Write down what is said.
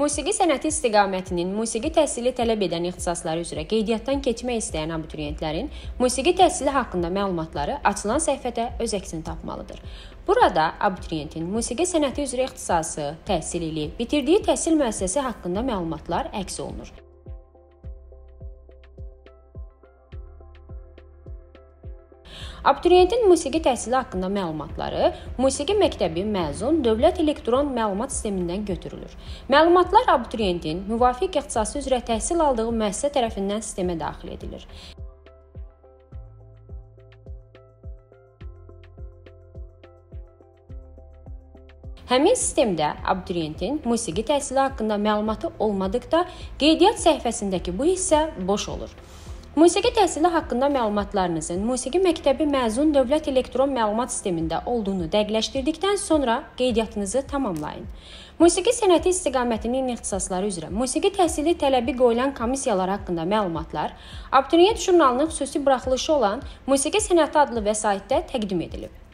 Musiqi sənəti istiqamətinin musiqi təhsili tələb edən ixtisasları üzrə qeydiyyatdan keçmək istəyən abituriyentlərin musiqi təhsili haqqında məlumatları açılan səhifədə öz əksini tapmalıdır. Burada abituriyentin musiqi sənəti üzrə ixtisası, təhsil ili, bitirdiyi təhsil müəssisəsi haqqında məlumatlar əks olunur. Abituriyentin musiqi təhsili haqqında məlumatları musiqi məktəbi məzun Dövlət Elektron Məlumat Sistemindən götürülür. Məlumatlar abituriyentin müvafiq ixtisası üzrə təhsil aldığı müəssisə tərəfindən sistemə daxil edilir. Həmin sistemdə abituriyentin musiqi təhsili haqqında məlumatı olmadıqda qeydiyyat səhifəsindəki bu hissə boş olur. Musiqi təhsili haqqında məlumatlarınızın musiqi məktəbi məzun Dövlət Elektron Məlumat Sistemində olduğunu dəqiqləşdirdikdən sonra qeydiyyatınızı tamamlayın. Musiqi sənəti istiqamətinin ixtisasları üzrə musiqi təhsili tələbi qoyulan komissiyalar haqqında məlumatlar Abituriyent jurnalının xüsusi buraxılışı olan Musiqi Sənəti adlı vəsaitdə təqdim edilib.